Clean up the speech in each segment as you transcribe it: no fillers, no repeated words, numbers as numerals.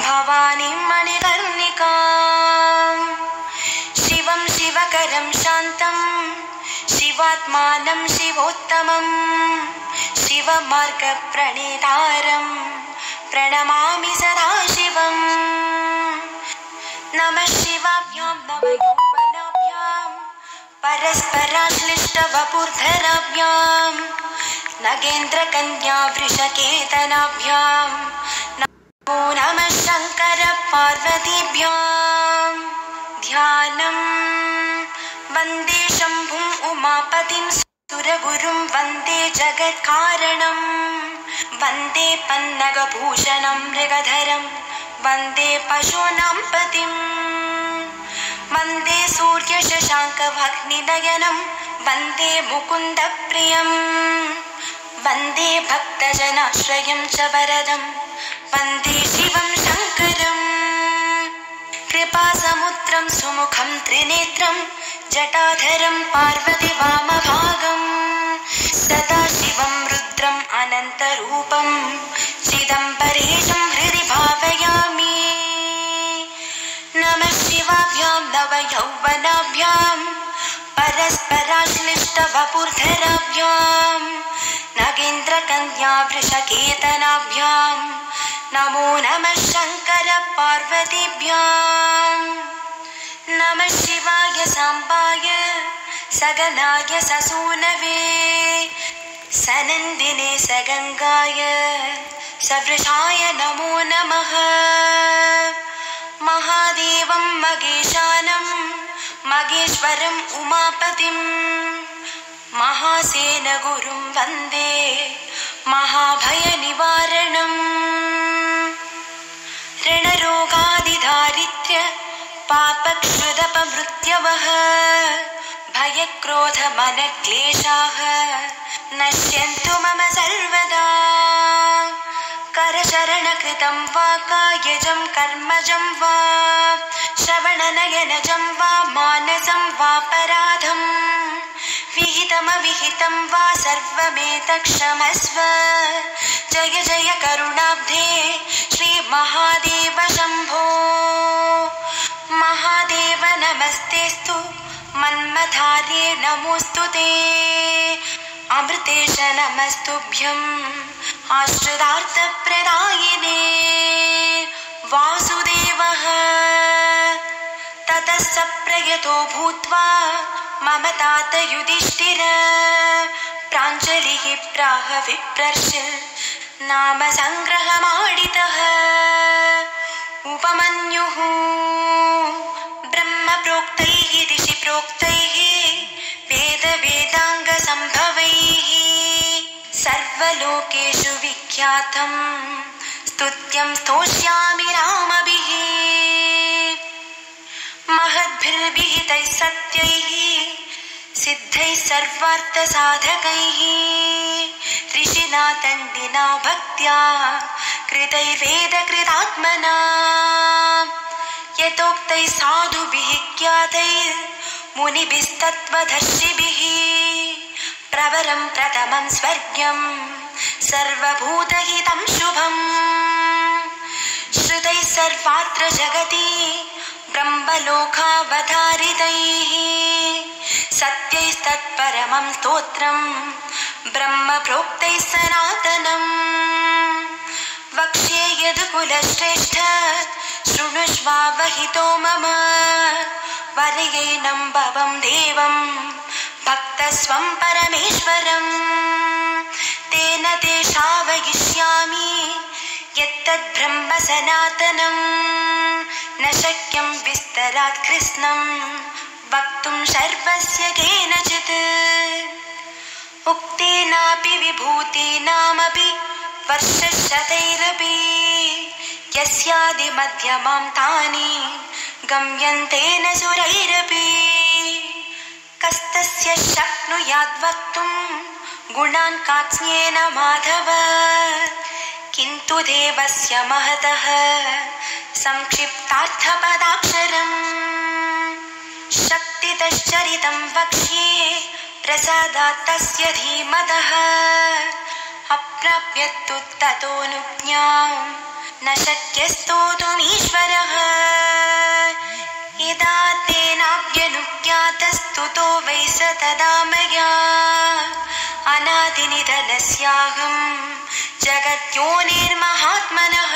भवानीं मणिकर्णिकाम् शिवं शिवकरं शान्तं शिवात्मानं शिवोत्तमं शिवमार्गप्रणेतारं प्रणमामि सदा शिवम्। नमः शिवाभ्यां नमः यौवनाभ्यां परस्पराश्लिष्टवपुर्धराभ्यां नगेन्द्रकन्या वृषकेतनाभ्यां नमो नमः शङ्कर पार्वतीभ्यां। ध्यानं वन्दे शम्भुं उमापतिं सुरगुरुं वन्दे जगत्कारणं वन्दे पन्नगभूषणं मृगधरं वन्दे पशूनां पतिं वन्दे सूर्यशशाङ्कभग्निनयनं वन्दे मुकुन्दप्रियं वन्दे भक्तजनाश्रयं च वरदं वन्दे शिवं शङ्करम्। कृपासमुद्रं सुमुखं त्रिनेत्रं जटाधरं पार्वतीवामभागं सदाशिवं रुद्रम् अनन्तरूपं चिदम्बरेशं हृदि भावयामि। नमः शिवाभ्यां नवयौवनाभ्यां परस्पराश्लिष्टवपुर्धराभ्यां नगेन्द्रकन्या वृषकेतनाभ्यां नमो नमः शङ्कर पार्वतीभ्यां। नमः शिवाय साम्बाय सगनाय ससूनवे सनन्दिने सगङ्गाय सवृषाय नमो नमः। महादेवं मगेशानं मगेश्वरम् उमापतिं महासेनगुरुं वन्दे महाभयनिवारणम्। ऋणरोगादिदारिद्र्य पापक्षुदपमृत्यवः भयक्रोधमनक्लेशाः नश्यन्तु मम सर्वदा। करशरणकृतं वा कायजं कर्मजं वा श्रवणनयनजं वा मानसं वापराधं विहितमविहितं वा सर्वमेतत्क्षमस्व। जय जय करुणाब्धे श्रीमहादेव शम्भो। महादेव नमस्तेऽस्तु मन्मथार्ये नमोऽस्तु ते। अमृतेश नमस्तुभ्यम् आश्रितार्थप्रदायिने। वासुदेवः ततः स प्रयतो भूत्वा मम तात युधिष्ठिर प्राञ्जलिः प्राह विप्रर्षिन् नाम सङ्ग्रहमाडितः। उपमन्युः ब्रह्मप्रोक्तैः ऋषिप्रोक्तैः वेदवेदाङ्गसम्भवैः सर्वलोकेषु विख्यातं स्तुत्यं स्तोष्यामि रामभिः। महद्भिर्विहितैः सत्यैः सिद्धैः सर्वार्थसाधकैः ऋषिना दण्डिना भक्त्या कृतैर्वेदकृतात्मना यतोक्तैः साधुभिः ज्ञातैर्मुनिभिस्तत्त्वदर्शिभिः प्रवरं प्रथमं स्वर्ग्यं सर्वभूतहितं शुभम्। श्रुतैः सर्वात्र जगति ब्रह्मलोकावतारितैः सत्यैस्तत्परमं स्तोत्रं ब्रह्मप्रोक्तैः सनातनम्। वक्ष्ये यदुकुलश्रेष्ठ शृणुष्वावहितो मम वरयेनं भवं देवं भक्तस्वं परमेश्वरम्। तेन ते श्रावयिष्यामि यत्तद्ब्रह्म सनातनं न शक्यं विस्तरात् कृत्स्नं वक्तुं सर्वस्य केनचित्। उक्तेनापि विभूतीनामपि वर्षशतैरपि यस्यादिमध्यमां तानि गम्यन्ते न सुरैरपि। कस्तस्य शक्नुयाद्वक्तुं गुणान् कात्स्येन माधव किन्तु देवस्य महतः संक्षिप्तार्थपदाक्षरम्। शक्तितश्चरितं वक्ष्ये प्रसादात् तस्य धीमतः अप्राप्य तु ततोऽनुज्ञां न शक्यस्तोतुम् तदा मया अनादिनिधनस्याहं जगद्योनिर्महात्मनः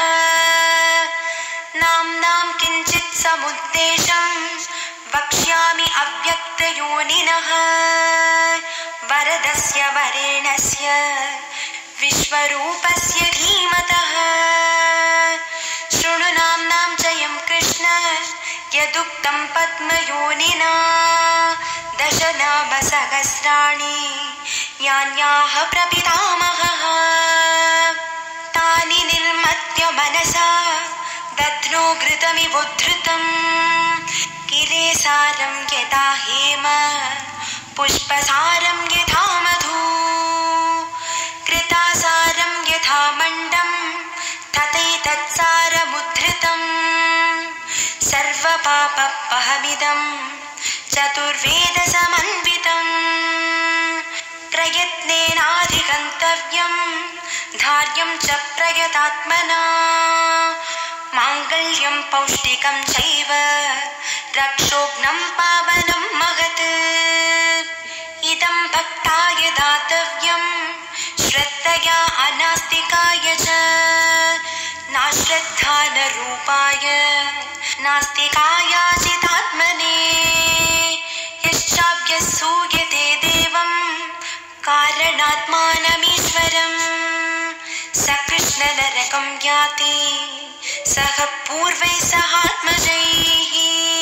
नाम्नां किञ्चित् समुद्देशं वक्ष्यामि अव्यक्तयोनिनः वरदस्य वरेण्यस्य विश्वरूपस्य धीमतः शृणु नाम्नां जयं कृष्ण यदुक्तं पद्मयोनिना दशनामसहस्राणि यान्याः प्रपितामहः तानि निर्मत्य मनसा दध्नो घृतमिवोद्धृतं किलेसारं यथा हेम पुष्पसारं यथा मधु कृतासारं यथा मण्डं तथैतत्सारमुद्धृतं सर्वपापपहमिदं चतुर्वेदसमन्वितं प्रयत्नेनाधिगन्तव्यं धार्यं च प्रयतात्मना माङ्गल्यं पौष्टिकं चैव रक्षोघ्नं पावनं महत् इदं भक्ताय दातव्यं श्रद्धया अनास्तिकाय च नाश्रद्धा न रूपाय नास्तिकायाचितात्मने यश्चाभ्यसूयते देवं कारणात्मानमीश्वरं स कृष्णनरकं याति सह पूर्वैः सहात्मजैः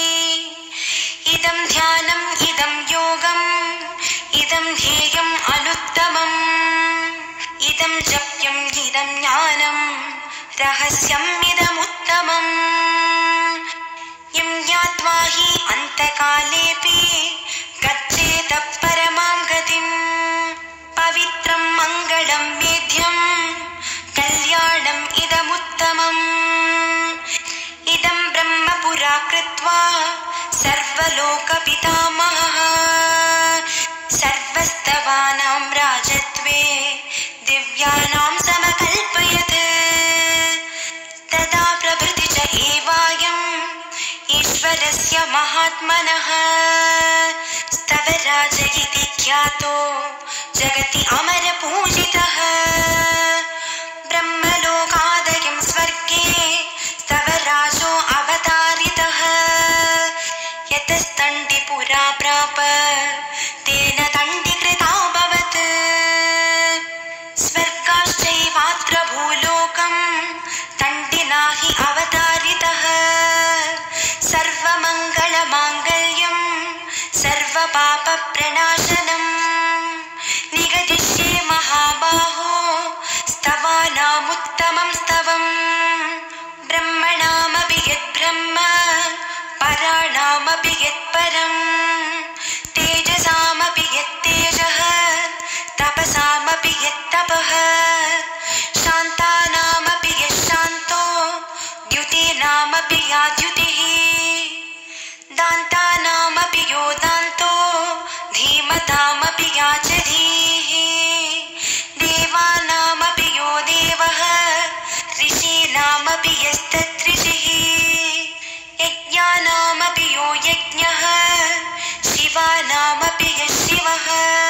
इदं ध्यानम् इदं योगम् इदं ध्येयम् अनुत्तमम् इदं जप्यम् इदं ज्ञानं रहस्यम् इदमुत्तमम् यं ज्ञात्वा हि अन्तकालेऽपि गच्छेत परमां गतिम् पवित्रं मङ्गलं मेध्यं कल्याणम् इदमुत्तमम् इदं ब्रह्म पुरा कृत्वा सर्वलोकपितामहः सर्वस्तवानां राजत्वे दिव्यानां समकल्पयत् तदा प्रभृति च एवायम् ईश्वरस्य महात्मनः स्तवराज इति ख्यातो जगति अमरपूजितः ब्रह्मलोकादयं स्वर्गे स्तवराजो अवतारितः यतस्तण्डिपुरा प्राप तेन तण्डिकृताभवत् स्वर्गाश्चैवात्र भूलोकं तण्डिना हि अवतारितः सर्वमङ्गलमाङ्गल्यं सर्वपापप्रणाशनम् निगदिष्ये महाबाहो स्तवानामुत्तमं स्तवम् ब्रह्मणामपि यद्ब्रह्म पराणामपि यत्परम् तेजसामपि यत्तेजः तपसामपि यत्तपः शान्तानामपि यश्शान्तो द्युतीनामपि या द्युतिः दान्तानामपि यो दान्तो धीमतामपि या च धीः देवानामपि यो देवः ऋषीणामपि यस्तत्ऋषिः यज्ञानामपि यो यज्ञः शिवानामपि यः शिवः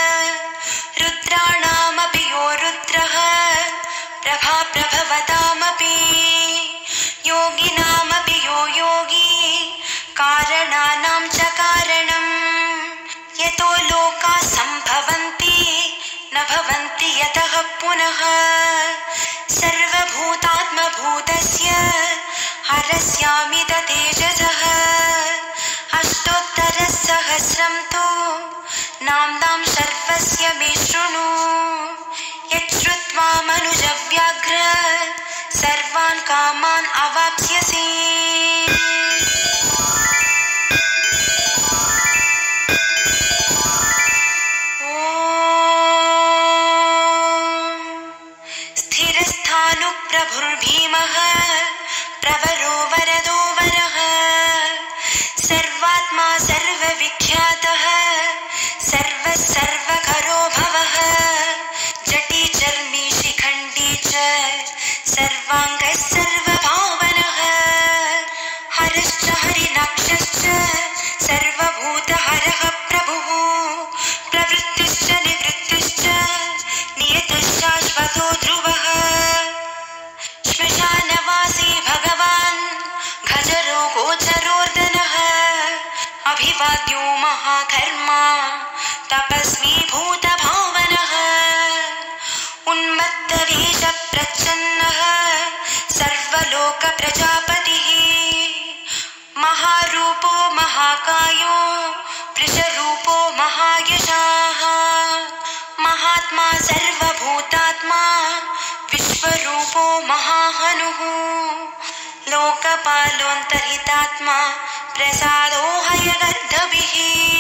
रुद्राणामपि यो रुद्रः प्रभाप्रभवतामपि योगिनामपि यो योगी कारणानां च कारणम् यतो लोकाः सम्भवन्ति न भवन्ति यतः पुनः सर्वभूतात्मभूतस्य हरस्यामित तेजसः अष्टोत्तरसहस्रं तु नाम्नां सर्वस्य मे शृणु यच्छ्रुत्वा मनुजव्याघ्र सर्वान् कामान् अवाप्स्यसि स्थिरस्थानुप्रभुर्भीमः प्रवरो वरदो वरः सर्वात्मा सर्वविख्यातः सर्वकरो भवः जटी चर्मी शिखण्डी च सर्वाङ्गः सर्वभावनः हरश्च हरिणाक्षश्च सर्वभूतहरः प्रभुः वाग्यो महाकर्मा तपस्वी भूतभावनः उन्मत्तवेषप्रच्छन्नः सर्वलोकप्रजापतिः महारूपो महाकायो वृषरूपो महायशाः महात्मा सर्वभूतात्मा विश्वरूपो महाहनुः लोकपालोऽन्तर्हितात्मा प्रसादो हयगर्धभिः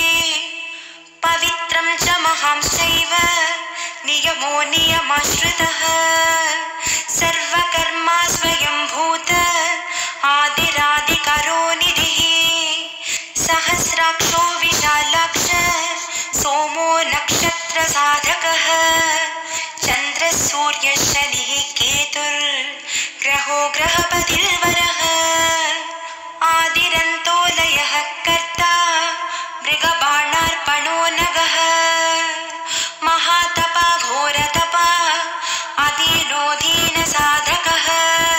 पवित्रं च महांश्चैव नियमो नियमाश्रितः सर्वकर्मा स्वयंभूत आदिरादिकरो निधिः सहस्राक्षो विशालाक्ष सोमो नक्षत्रसाधकः चन्द्रसूर्यशनिः केतुर्ग्रहो ग्रहपतिर्वरः आदिरन्तो लयः कर्ता मृगबाणार्पणो नगः महातपा घोरतपा अदीनोदीनसाधकः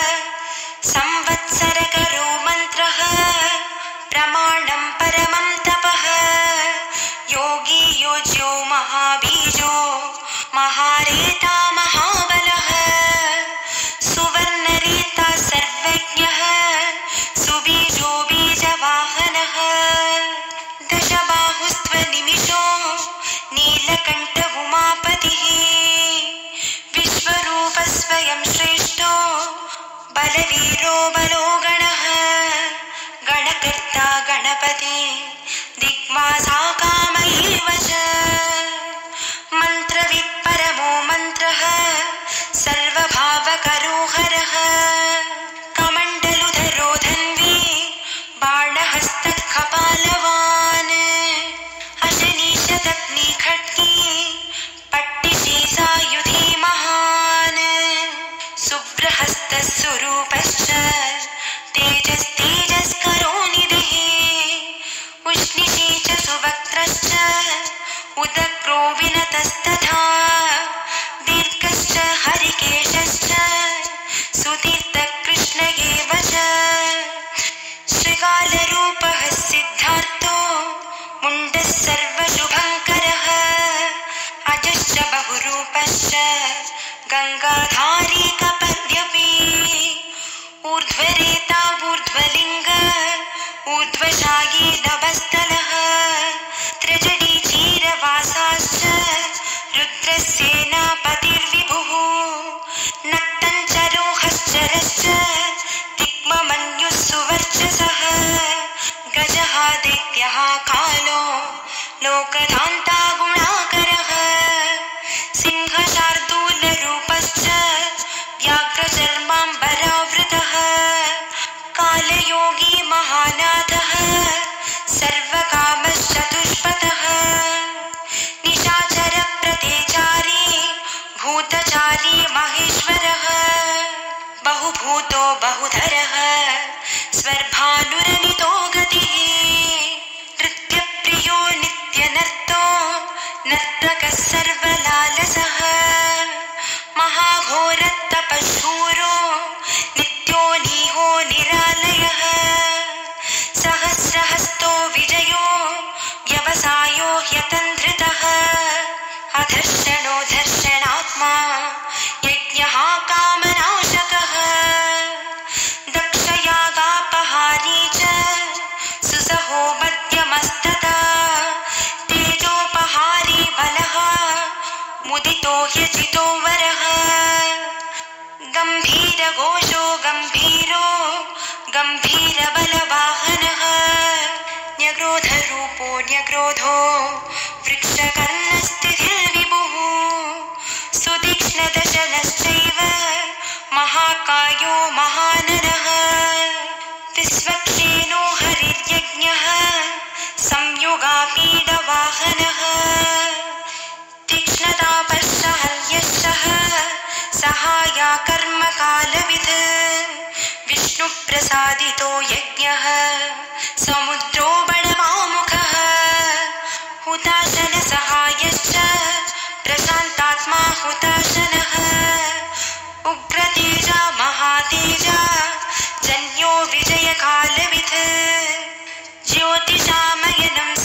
संवत्सरकरो मन्त्रः प्रमाणं परमं तपः योगी योज्यो महाबीजो महारेता महाबलः सुवर्णरेता सर्वज्ञः सुबीजो बीजवाहनः दशबाहुस्त्वनिमिषो नीलकण्ठ उमापतिः विश्वरूपस्वयं श्रेष्ठो बलवीरो बलो गणः गणकर्ता गणपति दिग्वासा कामैव च मन्त्रवित्परमो मन्त्रः सर्वभावकरो हरः कमण्डलुधरो धन्वी बाणहस्तत्कपालवान् अशनीशतत्नी खड्गी पट्टिशीसायुधी महान् सुव्रहस्तस्वरूपश्च तेजस्तेजस्करो निधिः उष्णिशी च सुवक्त्रश्च उदग्रो विनतस्तथा दीर्घश्च हरिकेशश्च सुतीर्थकृष्ण एव च श्रीकालरूपः सिद्धार्थो मुण्डः सर्वशुभङ्करः अजश्च बहुरूपश्च गङ्गाधारी कपर्द्यपि ऊर्ध्वरेता ऊर्ध्वलिङ्ग ऊर्ध्वशायी नभस्थलः त्रिजडी चीरवासाश्च रुद्रसेनापतिर्विभुः नक्तञ्चरोहश्चरश्च दिग्ममन्युः सुवर्चसः गजः दैत्यः कालो लोकधान्ता गुणाकरः सिंहशार्दूलरूपश्च व्याघ्रचर्माम्बरावृतः कालयोगी महानाथः सर्वकामश्चतुष्पथः निशाचरप्रतेचारी भूतचारी महेश्वरः बहुभूतो बहुधरः स्वर्भानुरनितो गतिः नृत्यप्रियो नित्यनर्तो नर्तकः सर्वलालसः महाघोरतपशूरो नित्यो नीहो निरालयः सहस्रहस्तो विजयो व्यवसायो ह्यतन्धृतः अधर्षणो धर्षणात्मा यज्ञः कामनाशकः दक्षयागापहारी च सुसहो मध्यमस्तता तेजोपहारी बलः मुदितो ह्यजितो वरः गम्भीरघोषो गम्भीरो गम्भीरबलवाहनः न्यग्रोधरूपो न्यग्रोधो वृक्षकर्णस्थितिर्विभुः सुतीक्ष्णदशनश्चैव महाकायो महानरः विश्वक्षेनो हरिर्यज्ञः संयुगापीडवाहनः तीक्ष्णतापश्चहल्यश्चः सहाया कर्मकालविद् विष्णुप्रसादितो यज्ञः समुद्रो बडमामुखः हुताशनसहायश्च प्रशान्तात्मा हुताशनः उग्रतेजा महातेजा जन्यो विजयकालविद् ज्योतिषामयनं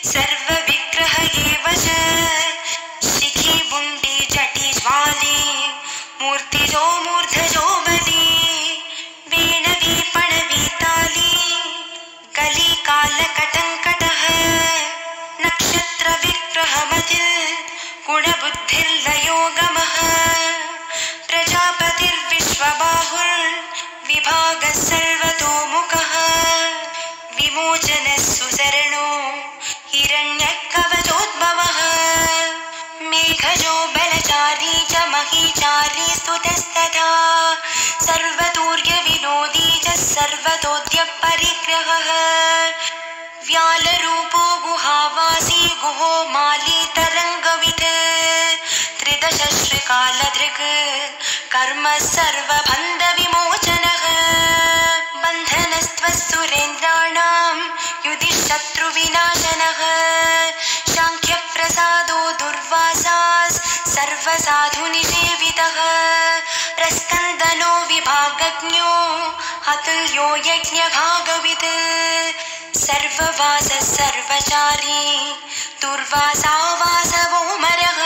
सर्वविग्रह एव च शिखी बुण्डी जटी ज्वाली मूर्तिजो मूर्धजो बली वीणवी पणवी ताली कली कालकटङ्कटः नक्षत्र विग्रहमतिल् गुणबुद्धिर्लयोगमः प्रजापतिर्विश्वबाहुर्विभागः सर्वतोमुखः विमोचनः सुसरणो हिरण्यकवचोद्भवः मेघजो बलचारी च महीचारी स्तुतस्तथा सर्वतूर्यविनोदी च सर्वतोद्यपरिग्रहः व्यालरूपो गुहावासी गुहो माली तरङ्गवित् त्रिदशश्रिकालधृक् कर्म सर्वबन्धविमोचनः बन्धनस्त्वसुरेन्द्राणां युधिशत्रुविनाशनः शाङ्ख्यप्रसादो दुर्वासास् सर्वसाधुनिसेवितः प्रस्कन्दनो विभागज्ञो अतुल्यो यज्ञभागवित् सर्ववासः सर्वचारी दुर्वासा वासवोमरः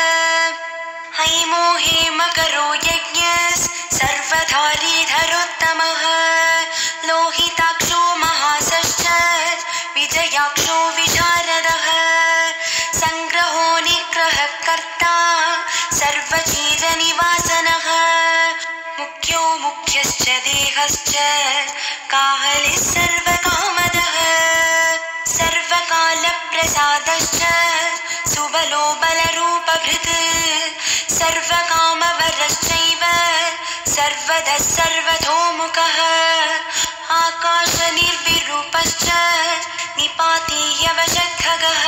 हैमो हेमकरो यज्ञस् सर्वधारी धरोत्तमः लोहिताक्षो महासश्च विजयाक्षो विशारदः संग्रहो निग्रहः कर्ता सर्वचीरनिवासनः मुख्यो मुख्यश्च देहश्च काहलिः सर्वकामदः सर्वकालप्रसादश्च सुबलो बलरूपभृत् सर्वकामवरश्चैव सर्वदः सर्वतोमुखः आकाशनिर्विरूपश्च निपातीयवशखगः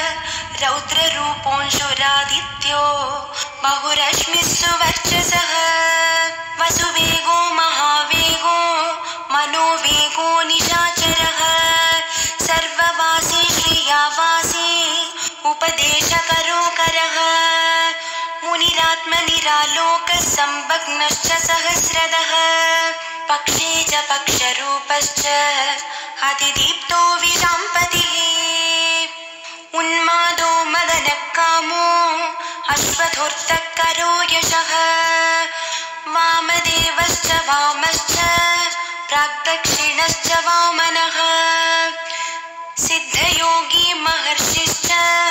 रौद्ररूपोऽंशुरादित्यो बहुरश्मिस्सु वर्चसः वसुवेगो महावेगो मनोवेगो निशाचरः सर्ववासी श्रियावासी उपदेशकरोकरः मुनिरात्मनिरालोकसंभग्नश्च सहस्रदः पक्षे च पक्षरूपश्च अतिदीप्तो विशाम्पतिः उन्मादो मदनकामो अश्वथोर्तकरो यशः वामदेवश्च वामश्च प्राग्दक्षिणश्च वामनः सिद्धयोगी महर्षिश्च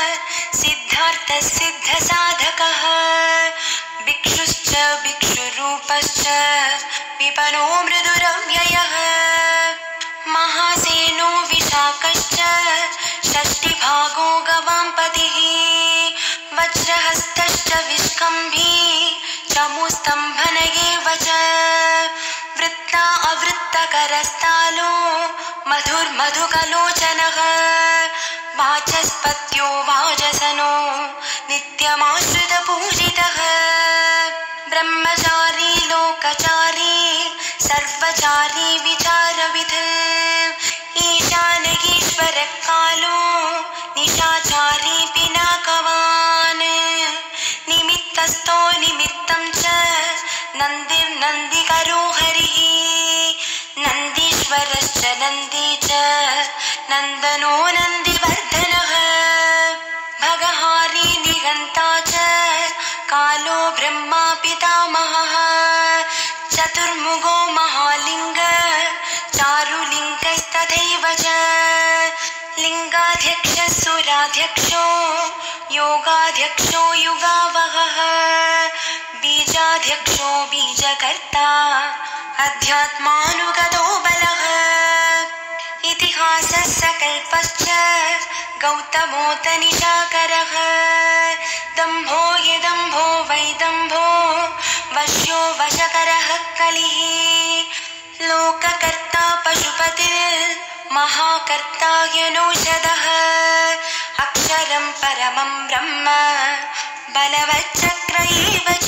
सिद्धार्थसिद्धसाधकः भिक्षुश्च भिक्षुरूपश्च विपणो मृदुरव्ययः महासेनो विशाकश्च षष्टिभागो गवाम्पतिः वज्रहस्तश्च विष्कम्भी चमूस्तम्भन एव च वृत्ता अवृत्तकरस्तालो मधुर्मधुकलोचनः वाचस्पत्यो वाजसनो नित्यमाश्रितपूजितः ब्रह्मचारी लोकचारी सर्वचारी विचारवित् ईशान ईश्वरः कालो निशाचारी पिनाकवान् निमित्तस्थो निमित्तं च नन्दिर्नन्दिकरो हरिः नन्दीश्वरश्च नन्दी च नन्दनो नन्दिवर्धनः भगहारी निगन्ता च कालो ब्रह्मा पितामहः चतुर्मुखो महालिङ्ग चारुलिङ्गस्तथैव च लिङ्गाध्यक्षः सुराध्यक्षो योगाध्यक्षो युगावहः बीजाध्यक्षो बीजकर्ता अध्यात्मानुगतो बलः इतिहासः सकल्पश्च गौतमोऽतनिशाकरः दम्भो यदम्भो वैदम्भो वश्यो वशकरः कलिः लोककर्ता पशुपतिर्महाकर्ता यनौषधः अक्षरं परमं ब्रह्म बलवच्चक्र एव च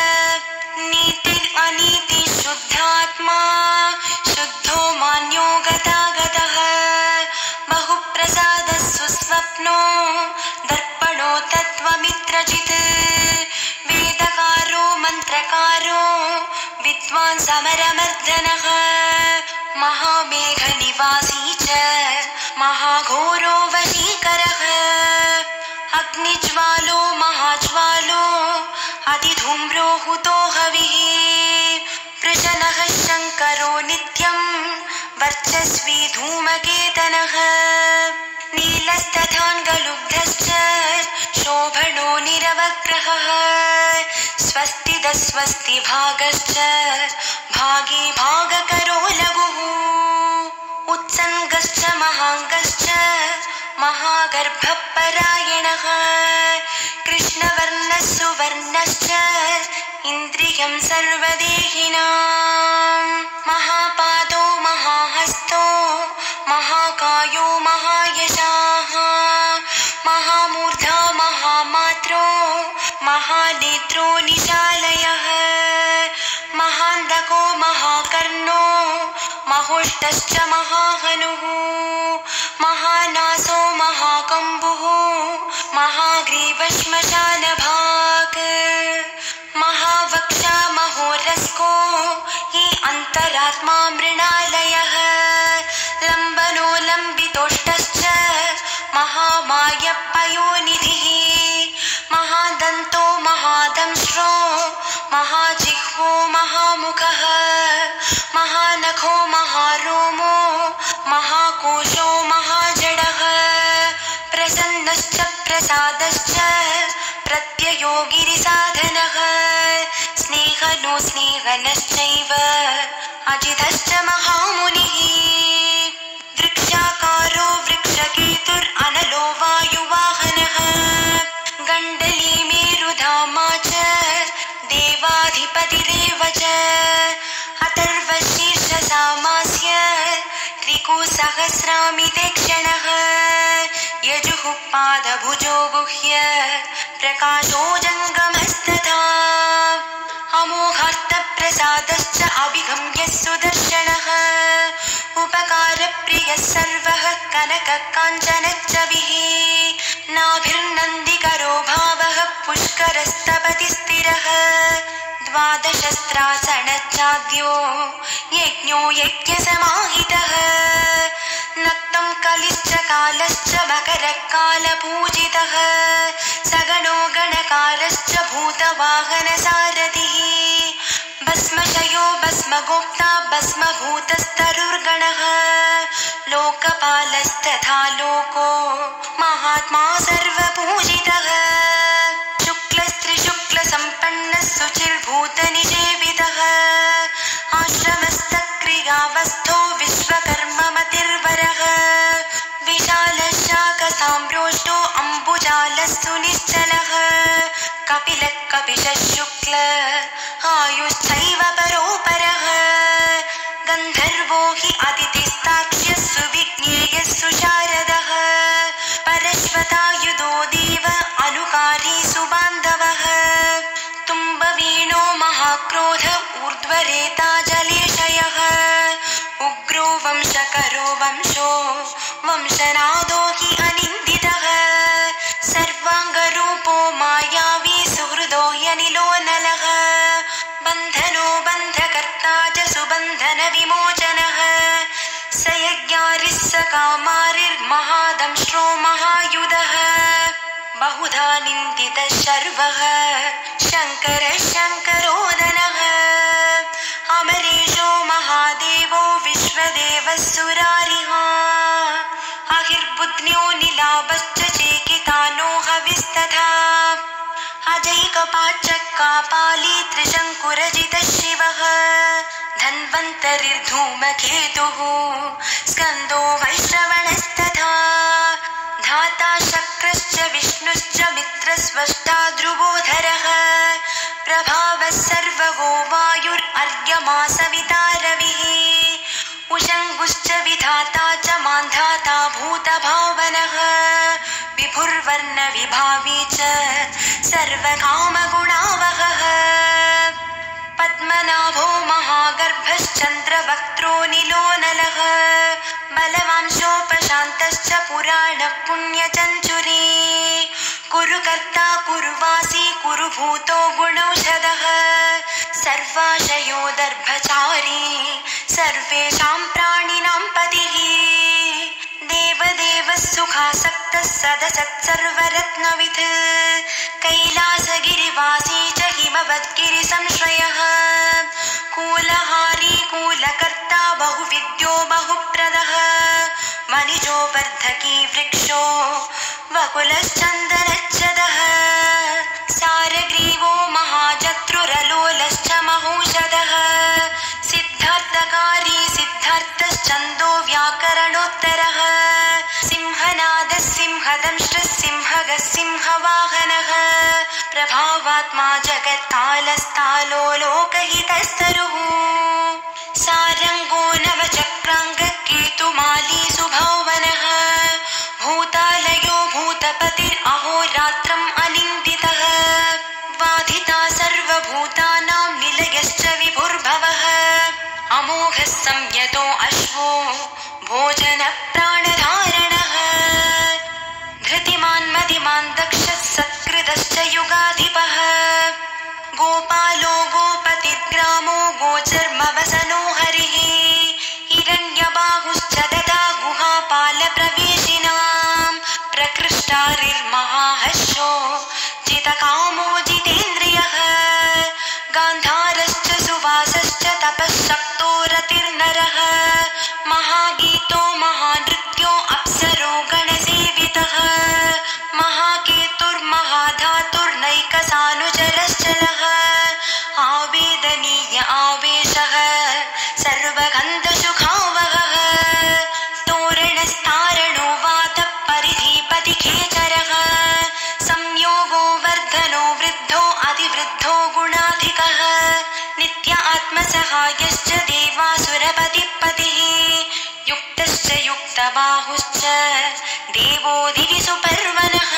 नीतिरनीति शुद्धात्मा शुद्धो मान्यो गतागतः बहुप्रसादः सुस्वप्नो दर्पणो तत्त्वमित्रजित् वेदकारो मन्त्रकारो विद्वान् समरमर्दनः महामेघनिवासी च महाघोरो वशीकरः अग्निज्वालो महाज्वालो अधिधूम्रो हुतो हविः प्रशनः शङ्करो नित्यं वर्चस्वी धूमकेतनः नीलस्तथाङ्गलुब्धश्च शोभनो निरवग्रहः स्वस्तिदस्वस्ति भागश्च भागे भागकरो लघुः उत्सङ्गश्च महाङ्गश्च महागर्भपरायणः कृष्णवर्णः सुवर्णश्च इन्द्रियं सर्वदेहिनां महापादो महाहस्तो महाकायो महायशाः महामूर्धा महामात्रो महानेत्रो निशालयः महान्दको महाकर्णो महोष्टश्च महाहनुः महानासो महाकम्बुः महाग्रीवश्मशानभाक् महावक्षा महोरस्को ये अन्तरात्मा मृणालयः लम्बनो लम्बितोष्टश्च महामायप्पयोनिधिः महादन्तो महादंश्रो महाजिह्वो महामुखः महानखो महारोमो महाकोशो महाजडः प्रसन्नश्च प्रसादश्च प्रत्ययो गिरिसाधनः स्नेहनो स्नेहनश्चैव अजितश्च महामुनिः वृक्षाकारो वृक्षकेतुरनलो वायुवाहनः गण्डली मेरुधामा च देवाधिपतिरेव च अथर्वशीर्षसामास्य ऋकुसहस्रामिते क्षणः यजुः पादभुजो गुह्य प्रकाशो जङ्गमस्तथा अमोघार्थप्रसादश्च अभिगम्य सुदर्शनः उपकारप्रियः सर्वः कनककाञ्चनच्चविः नाभिर्नन्दिकरो भावः पुष्करस्तपति स्थिरः द्वादशस्त्रासनच्चाद्यो यज्ञो यज्ञसमाहितः नक्तं कलिश्च कालश्च मकरकालपूजितः सगणो गणकारश्च भूतवाहनसारथिः भस्मशयो भस्मगोप्ता भस्मभूतस्तरुर्गणः लोकपालस्तथा लोको महात्मा सर्वपूजितः शुक्लस्त्रिशुक्लसम्पन्नः शुचिर्भूतनिषेवितः आश्रमस्थक्रियावस्थो विश्वकर्ममतिर्वरः विशालशाकसाम्रोष्टो अम्बुजालस्तु निश्चलः कपिलः कपिशः शुक्ल आयुश्चैव परोपरः गन्धर्वो हि अदितिस्ताक्ष्यः सुविज्ञेयः सुशारदः परश्वतायुधो देव अनुकारी सुबान्धवः तुम्बवीणो महाक्रोध ऊर्ध्वरेता जलेशयः उग्रो वंशकरो वंशो वंशनादो हि अनिन्दितः सर्वाङ्गरूपो मायावी सुहृदो ह्यनिलो नलः बन्धनो बन्धकर्ता च सुबन्धनविमोचनः स यज्ञारिः स कामारिर्महादंश्रो महायुधः बहुधा निन्दितः शर्वः शङ्करः शङ्करोदनः अमरेशो महादेवो विश्वदेवः सुरारिः अहिर्बुध्न्यो निलाभश्च चेकितानो हविस्तथा अजैकपाचक्कापाली त्रिशङ्कुरजितः शिवः धन्वन्तरिर्धूमकेतुः स्कन्दो वैश्रवणस्तथा धाता शक्रश्च विष्णुश्च मित्रस्वष्टा ध्रुवोधरः प्रभावः सर्वगो वायुर्अर्घ्यमासविता रविः उशङ्गुश्च विधाता च मान्धाता भूतभावनः विभुर्वर्णविभावी च सर्वकामगुणावहः पद्मनाभो महागर्भश्चन्द्रवक्त्रो निलोनलः बलवांशोपशान्तश्च पुराणपुण्यचञ्चुरी कुरुकर्ता कुरुवासी कुरुभूतो गुणौषधः सर्वाशयो दर्भचारी सर्वेषां प्राणिनां पतिः देवदेवः सुखासक्तः सदसत्सर्वरत्नवित् कैलासगिरिवासी च हिमवद्गिरिसंश्रयः कूलहारी कूलकर्ता बहुविद्यो बहुप्रदः मनिजो वर्धकी वृक्षो वकुलश्चन्दनच्छदः सारग्रीवो महाजत्रुरलोलश्च महौषधः सिद्धार्थकारी सिद्धार्थश्चन्दो व्याकरणोत्तरः सिंहनादः सिंहदंष्ट्रः सिंहगः सिंहवाहनः प्रभावात्मा जगत्तालस्तालो लोकहितस्तरुः सारङ्गो नवचक्राङ्गः केतुमाली सुभौवनः भूतालयो भूतपतिरहोरात्रम् अनिन्दितः बाधिता सर्वभूतानां निलयश्च विभुर्भवः अमोघः संयतो अश्वो भोजनप्राणधारणः धृतिमान् मदिमान् दक्षः सत्कृतश्च युगाधिपः गोपालो गोपतिग्रामो गोचर्मवसनो हरिः हिरण्यबाहुश्च ददा गुहापालप्रवेशिनां प्रकृष्टारिर्महाहर्षो जितकामो जितेन्द्रियः गान्धारश्च सुवासश्च तपःशक्तो रतिर्नरः महागीतो महानृत्यो अप्सरो गणसेवितः महाकेतुर्महाधातुर्नैकसानुचरश्चलः आवेदनीय आवेशः सर्वगन्धसुखावहः तोरणस्तारणो वातः परिधिपतिखेचरः संयोगो वर्धनो वृद्धो अधिवृद्धो गुणाधिकः नित्य आत्मसहायश्च देवासुरपतिपतिः युक्तश्च युक्तबाहुश्च देवो दिवि सुपर्वणः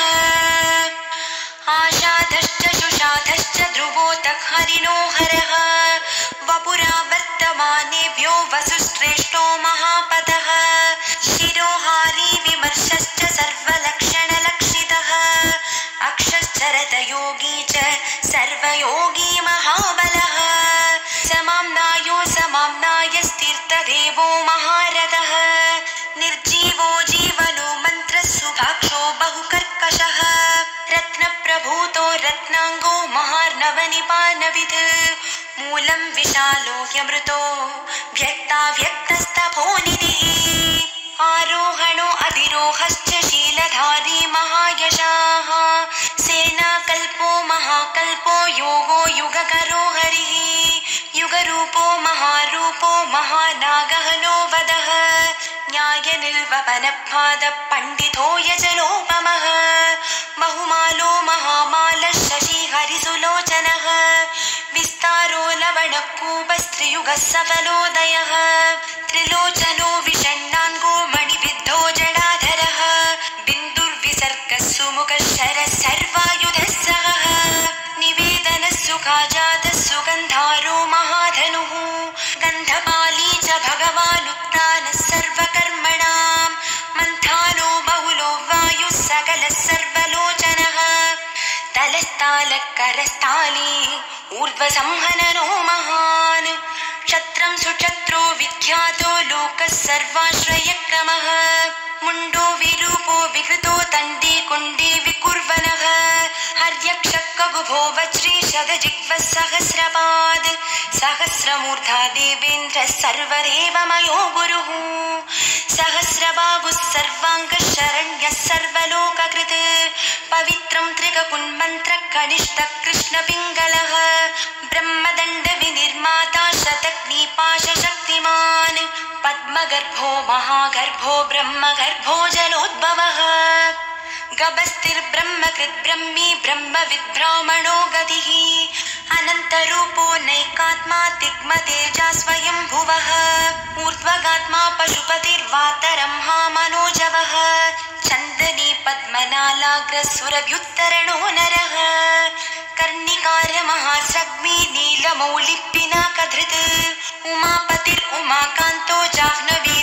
आषाढश्च शुषाधश्च ध्रुवोतः हरिणो हरः वपुरा वर्तमानेभ्यो वसुश्रेष्ठो महापतः शिरोहारी विमर्शश्च सर्वलक्षणलक्षितः अक्षश्चरतयोगी च सर्वयोगी महाबलः समाम्नायो समाम्नायस्तीर्थदेवो महारथः निर्जीवो जीवनो मन्त्रसुभाक्षो बहुकर्कशः रत्नप्रभूतो रत्नाङ्गो महार्णवनिपानवित् मूलं विशालो ह्यमृतो व्यक्ताव्यक्तस्तपोनिधिः आरोहणो अधिरोहश्च शीलधारी महायशाः सेनाकल्पो महाकल्पो योगो युगकरो हरिः युगरूपो महारूपो महानागहनो वदः न्यायनिर्वपनपादः पण्डितो यजलोपमः बहुमालो महामालः शशिहरिसुलोचनः विस्तारो लवणकूपस्त्रियुगः सफलोदयः त्रिलोचनो विषण्णाङ्गो मणिविद्धो जडाधरः बिन्दुर्विसर्गः सुमुखः शरः सर्वायुधः सहः निवेदनः सुखाजातः सुगन्धारो महाधनुः गन्धपाली च भगवानुत्तानः सर्वकर्मणां मन्थानो बहुलो वायुः सकलः सर्वलोचनः तलस्तालकरस्ताली ऊर्ध्वसंहननो महान् क्षत्रं सुक्षत्रो विख्यातो लोकः सर्वाश्रयक्रमः मुण्डो विरूपो विकृतो तण्डी कुण्डी विकुर्वनः हर्यक्षकबुभो वज्रीशतजिह्वः सहस्रपाद सहस्रमूर्धा देवेन्द्रः सर्वदेवमयो गुरुः सहस्रबाहुः सर्वाङ्गः शरण्यः सर्वलोककृत् पवित्रं त्रिगकुन्मन्त्रः कनिष्ठः कृष्णपिङ्गलः ब्रह्मदण्डविनिर्माता शतग्निपाशशक्तिमान् पद्मगर्भो महागर्भो ब्रह्मगर्भो जलोद्भवः गभस्तिर्ब्रह्मकृद्ब्रह्मी ब्रह्मविद्ब्राह्मणो गतिः अनन्तरूपो नैकात्मा तिग्मतेजा स्वयंभुवः ऊर्ध्वगात्मा पशुपतिर्वातरंहा मनोजवः चन्दनी पद्मनालाग्रसुरभ्युत्तरणो नरः कर्णिकार महासग्मी नीलमौलिपिनाकधृत् उमापतिरुमाकान्तो जाह्नवी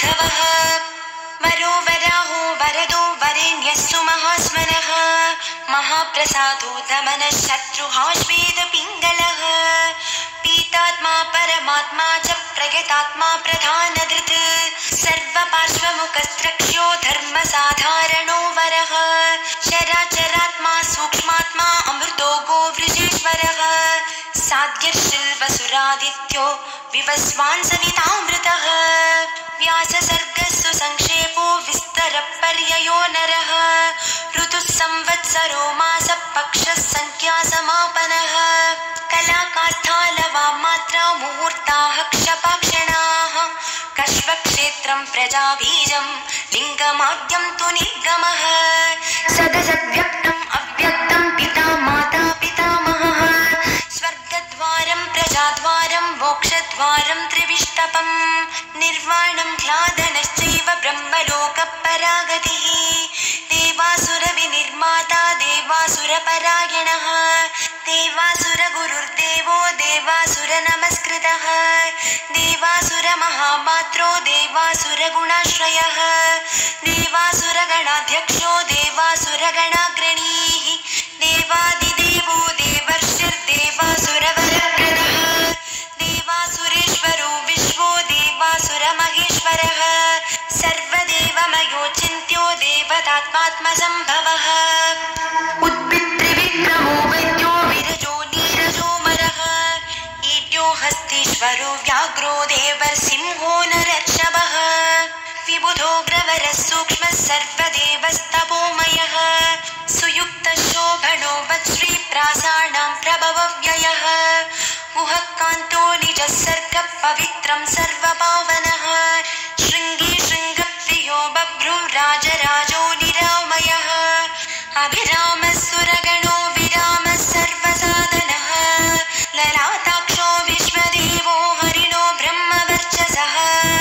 भृगुमाधवः वरो वराहो वरदो वरेण्यः सुमहास्मरः महाप्रसादो दमनः शत्रुहाश्वेदपिङ्गलः पीतात्मा परमात्मा च प्रयतात्मा प्रधानधृत् सर्वपार्श्वमुखस्त्रक्ष्यो धर्मसाधारणो वरः चराचरात्मा सूक्ष्मात्मा अमृतो गोवृषेश्वरः साध्यर्षिल्वसुरादित्यो विवस्वान् सवितामृतः व्याससर्गस्सु संक्षेपो विस्तरपर्ययो नरः ऋतुः संवत्सरो मासः पक्षः संख्यासमापनः कलाकास्थालवा मात्रा मुहूर्ताः क्षपाक्षणाः कश्वक्षेत्रं प्रजाबीजं लिङ्गमाद्यं तु निर्गमः सदसद्व्यक्तम् अव्यक्तं पिता माता पितामहः स्वर्गद्वारं प्रजाद्वारं मोक्षद्वारं त्रिविष्टपम् निर्वाणं ह्लादनश्चैव ब्रह्मलोकपरागतिः देवासुरविनिर्माता देवासुरपरायणः देवासुरगुरुर्देवो देवासुरनमस्कृतः देवासुरमहामात्रो देवासुरगुणाश्रयः देवासुरगणाध्यक्षो देवासुरगणाग्रणीः देवादिदेवो देवर्षिर्देवासुरवरप्रदः देवासुरेश्वरो विश्वो देवासुरमहेश्वरः सर्वदेवमयो चिन्त्यो देवतात्मात्मसम्भवः उत्पितृविक्रमो वैद्यो विरजो नीरजोमरः ईड्यो हस्तीश्वरो व्याघ्रो देवर्सिंहो नरर्षभः विबुधोऽग्रवरः सूक्ष्मः सर्वदेवस्तपोमयः सुयुक्तः शोभनो वत्श्रीप्रासाणां प्रभवव्ययः मुहः कान्तो निजः सर्गः पवित्रं सर्वपावनः शृङ्गी शृङ्गप्रियो बभ्रुराजराजो निरामयः अभिरामः सुरगणो विरामः सर्वसाधनः ललाटाक्षो विश्वदेवो हरिणो ब्रह्मवर्चसः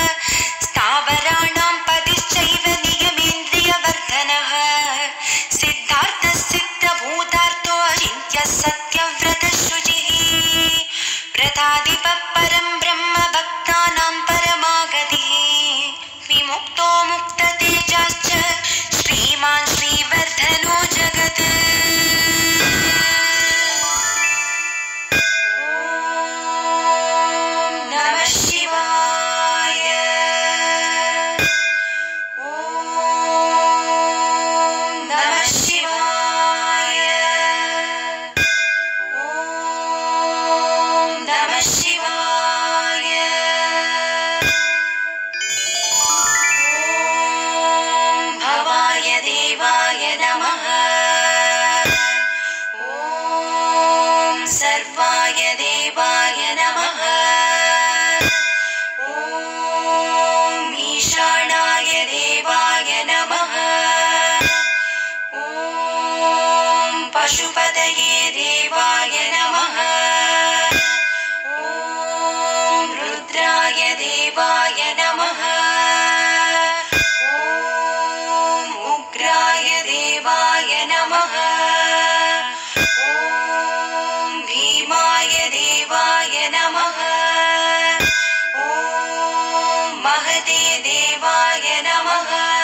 स्थावराणां पतिश्चैव नियमेन्द्रियवर्धनः सिद्धार्थः सिद्धभूतार्थो अचिन्त्यः सत्यव्रतः शुचिः प्रथाधिपः परं ब्रह्म भक्तानां परमागतिः विमुक्तो मुक्ततेजाश्च श्रीमान् श्रीवर्धनो जगत् नमः शिवाय नमः शिवाय नमः शिवाय भवाय देवाय नमः सर्वाय देवाय नमः ईशानाय देवाय नमः पशुपतये देवाय नमः रुद्राय देवाय नमः उग्राय देवाय नमः भीमाय देवाय नमः महते देवाय नमः